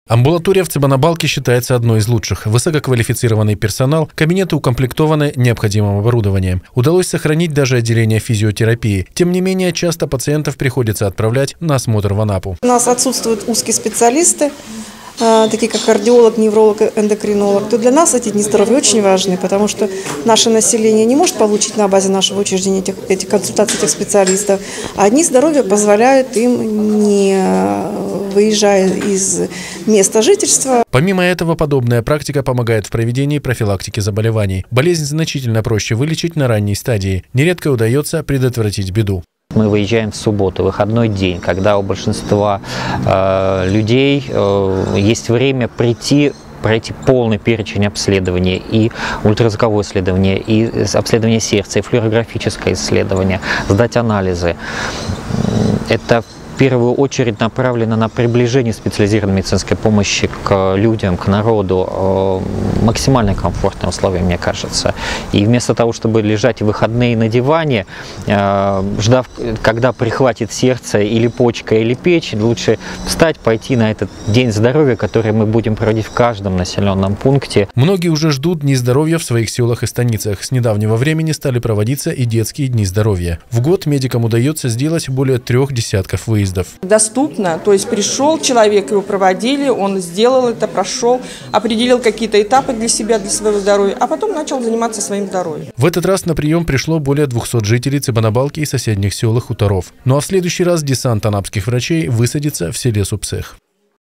Амбулатория в Цыбанабалке считается одной из лучших. Высококвалифицированный персонал, кабинеты укомплектованы необходимым оборудованием. Удалось сохранить даже отделение физиотерапии. Тем не менее, часто пациентов приходится отправлять на осмотр в Анапу. У нас отсутствуют узкие специалисты, такие как кардиолог, невролог, эндокринолог, то для нас эти дни здоровья очень важны, потому что наше население не может получить на базе нашего учреждения эти консультации этих специалистов, а дни здоровья позволяют им, не выезжая из места жительства. Помимо этого, подобная практика помогает в проведении профилактики заболеваний. Болезнь значительно проще вылечить на ранней стадии. Нередко удается предотвратить беду. Мы выезжаем в субботу, выходной день, когда у большинства людей есть время пройти полный перечень обследований, и ультразвуковое исследование, и обследование сердца, и флюорографическое исследование, сдать анализы. Это в первую очередь направлено на приближение специализированной медицинской помощи к людям, к народу, максимально комфортные условия, мне кажется. И вместо того, чтобы лежать в выходные на диване, ждав, когда прихватит сердце или почка, или печень, лучше встать, пойти на этот день здоровья, который мы будем проводить в каждом населенном пункте. Многие уже ждут Дни здоровья в своих селах и станицах. С недавнего времени стали проводиться и детские Дни здоровья. В год медикам удается сделать более 3 десятков выездов. Доступно, то есть пришел человек, его проводили, он сделал это, прошел, определил какие-то этапы для себя, для своего здоровья, а потом начал заниматься своим здоровьем. В этот раз на прием пришло более 200 жителей Цыбанабалки и соседних сел и хуторов. Ну а в следующий раз десант анапских врачей высадится в селе Супсех.